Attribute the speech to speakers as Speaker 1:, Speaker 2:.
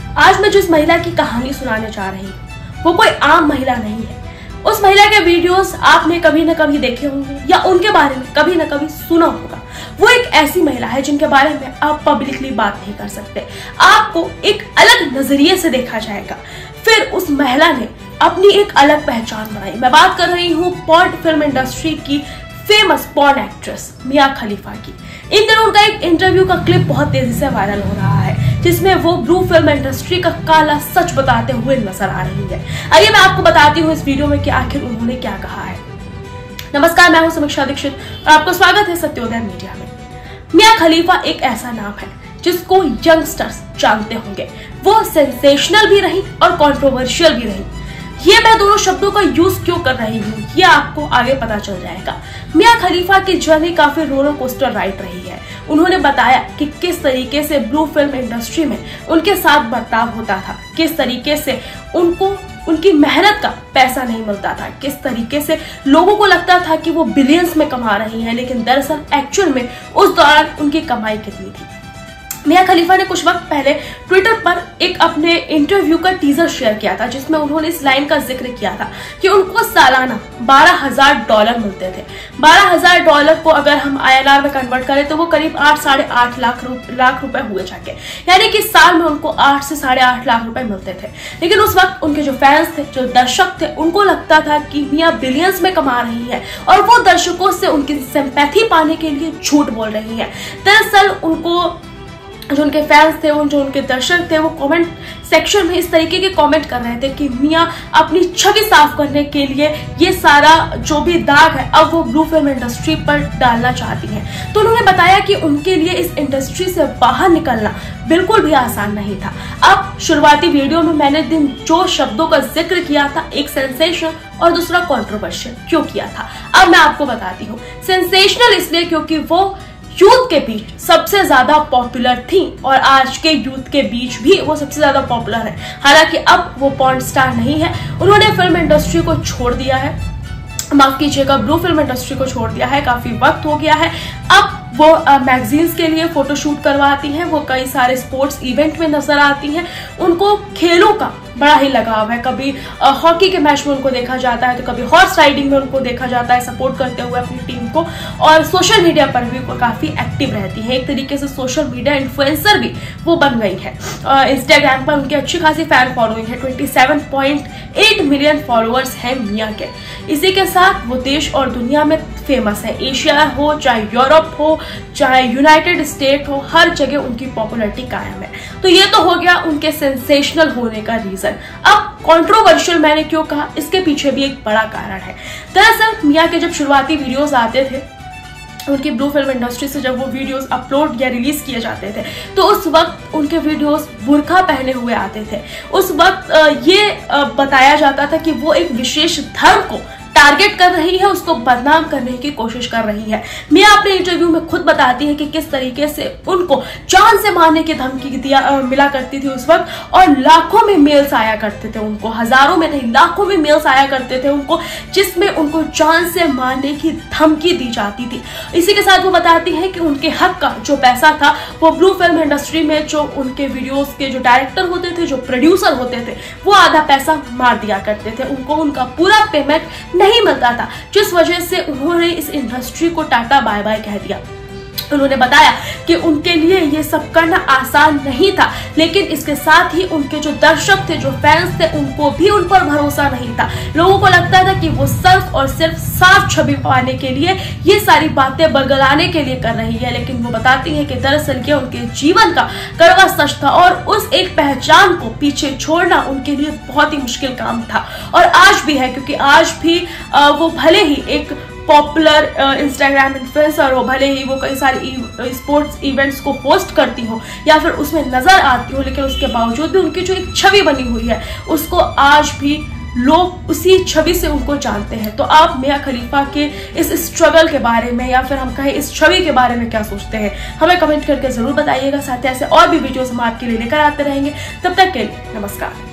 Speaker 1: आज मैं जिस महिला की कहानी सुनाने जा रही हूँ वो कोई आम महिला नहीं है। उस महिला के वीडियोस आपने कभी न कभी देखे होंगे या उनके बारे में कभी न कभी सुना होगा। वो एक ऐसी महिला है जिनके बारे में आप पब्लिकली बात नहीं कर सकते, आपको एक अलग नजरिए से देखा जाएगा। फिर उस महिला ने अपनी एक अलग पहचान बनाई। मैं बात कर रही हूँ पॉर्न फिल्म इंडस्ट्री की famous porn actress Mia Khalifa की। इन दिनों उनका एक इंटरव्यू का क्लिप बहुत तेजी से वायरल हो रहा है, जिसमें वो ब्लू फिल्म इंडस्ट्री का काला सच बताते हुए नजर आ रही है। आइए मैं आपको बताती हूँ इस वीडियो में कि आखिर उन्होंने क्या कहा है। नमस्कार, मैं हूँ समीक्षा दीक्षित और आपको स्वागत है सत्योदय मीडिया में। मिया खलीफा एक ऐसा नाम है जिसको यंगस्टर्स जानते होंगे। वो सेंसेशनल भी रही और कंट्रोवर्शियल भी रही। ये मैं दोनों शब्दों का यूज क्यों कर रही हूँ ये आपको आगे पता चल जाएगा। मिया खलीफा की जर्नी काफी रोलर कोस्टर राइड रही है। उन्होंने बताया कि किस तरीके से ब्लू फिल्म इंडस्ट्री में उनके साथ बर्ताव होता था, किस तरीके से उनको उनकी मेहनत का पैसा नहीं मिलता था, किस तरीके से लोगों को लगता था कि वो बिलियंस में कमा रही हैं, लेकिन दरअसल एक्चुअल में उस दौरान उनकी कमाई कितनी थी। मिया खलीफा ने कुछ वक्त पहले ट्विटर पर एक अपने इंटरव्यू का टीजर शेयर किया था, जिसमें उन्होंने इस लाइन का जिक्र किया था कि उनको सालाना $12,000 मिलते थे। $12,000 को अगर हम INR में कन्वर्ट करें तो वो करीब 8 साढ़े 8 लाख रुपए हुए जाके, यानी कि साल में उनको 8 से साढ़े 8 लाख रुपए मिलते थे। लेकिन उस वक्त उनके जो फैंस थे, जो दर्शक थे, उनको लगता था कि मिया बिलियंस में कमा रही है और वो दर्शकों से उनकी सिंपैथी पाने के लिए झूठ बोल रही है। दरअसल उनको जो उनके फैंस थे, जो उनके दर्शक थे, वो कमेंट सेक्शन में इस तरीके के कमेंट कर रहे थे कि मिया अपनी छवि साफ करने के लिए ये सारा जो भी दाग है अब वो ब्लू फिल्म इंडस्ट्री पर डालना चाहती हैं। तो उन्होंने बताया कि उनके लिए इस इंडस्ट्री से बाहर निकलना बिल्कुल भी आसान नहीं था। अब शुरुआती वीडियो में मैंने जो शब्दों का जिक्र किया था, एक सेंसेशन और दूसरा कंट्रोवर्शियल क्यों किया था, अब मैं आपको बताती हूँ। सेंसेशनल इसलिए क्योंकि वो यूथ के बीच सबसे ज्यादा पॉपुलर थी और आज के यूथ के बीच भी वो सबसे ज्यादा पॉपुलर है। हालांकि अब वो पॉर्न स्टार नहीं है, उन्होंने फिल्म इंडस्ट्री को छोड़ दिया है, माफ कीजिएगा ब्लू फिल्म इंडस्ट्री को छोड़ दिया है, काफी वक्त हो गया है। अब वो मैगजीन्स के लिए फोटोशूट करवाती हैं, वो कई सारे स्पोर्ट्स इवेंट में नजर आती हैं। उनको खेलों का बड़ा ही लगाव है, कभी हॉकी के मैच में उनको देखा जाता है तो कभी हॉर्स राइडिंग में उनको देखा जाता है सपोर्ट करते हुए अपनी टीम को, और सोशल मीडिया पर भी वो काफी एक्टिव रहती है। एक तरीके से सोशल मीडिया इन्फ्लुएंसर भी वो बन गई है। इंस्टाग्राम पर उनकी अच्छी खासी फैन फॉलोइंग है, 27.8 मिलियन फॉलोअर्स हैं मिया के। इसी के साथ वो देश और दुनिया में फेमस है। एशिया हो चाहे यूरोप हो चाहे यूनाइटेड स्टेट हो, हर जगह उनकी पॉपुलैरिटी कायम है। तो ये तो हो गया उनके सेंसेशनल होने का रीजन। अब कंट्रोवर्शियल मैंने क्यों कहा, इसके पीछे भी एक बड़ा कारण है। दरअसल मिया के जब शुरुआती वीडियोस आते थे, उनकी ब्लू फिल्म इंडस्ट्री से जब वो वीडियोस अपलोड या रिलीज किए जाते थे, तो उस वक्त उनके वीडियोस बुर्का पहने हुए आते थे। उस वक्त ये बताया जाता था कि वो एक विशेष धर्म को टारगेट कर रही है, उसको बदनाम करने की कोशिश कर रही है। मिया अपने इंटरव्यू में खुद बताती है कि किस तरीके से उनको जान से मारने की धमकी मिला करती थी उस वक्त, और लाखों में मेल्स आया करते थे उनको, हजारों में नहीं लाखों में मेल्स आया करते थे उनको, जिसमें उनको जान से मारने की धमकी दी जाती थी। इसी के साथ वो बताती है कि उनके हक का जो पैसा था वो ब्लू फिल्म इंडस्ट्री में जो उनके वीडियोस के जो डायरेक्टर होते थे, जो प्रोड्यूसर होते थे, वो आधा पैसा मार दिया करते थे, उनको उनका पूरा पेमेंट नहीं मिलता था, जिस वजह से उन्होंने इस इंडस्ट्री को टाटा बाय बाय कह दिया। उन्होंने बताया कि उनके लिए ये सब करना आसान नहीं था, लेकिन इसके साथ ही उनके जो दर्शक थे, जो फैंस थे, उनको भी उन पर भरोसा नहीं था। लोगों को लगता था कि वो सिर्फ और सिर्फ साफ छवि पाने के लिए ये सारी बातें बरगलाने के लिए कर रही है, लेकिन वो बताती है कि दरअसल ये उनके जीवन का कड़वा सच था और उस एक पहचान को पीछे छोड़ना उनके लिए बहुत ही मुश्किल काम था, और आज भी है, क्योंकि आज भी वो भले ही एक पॉपुलर इंस्टाग्राम इन्फ्लुएंसर हो, भले ही वो कई सारे स्पोर्ट्स इवेंट्स को होस्ट करती हो या फिर उसमें नजर आती हो, लेकिन उसके बावजूद भी उनकी जो एक छवि बनी हुई है उसको आज भी लोग उसी छवि से उनको जानते हैं। तो आप मिया खलीफा के इस स्ट्रगल के बारे में या फिर हम कहें इस छवि के बारे में क्या सोचते हैं, हमें कमेंट करके जरूर बताइएगा। साथ ही ऐसे और भी वीडियोस हम आपके लिए लेकर आते रहेंगे। तब तक के लिए नमस्कार।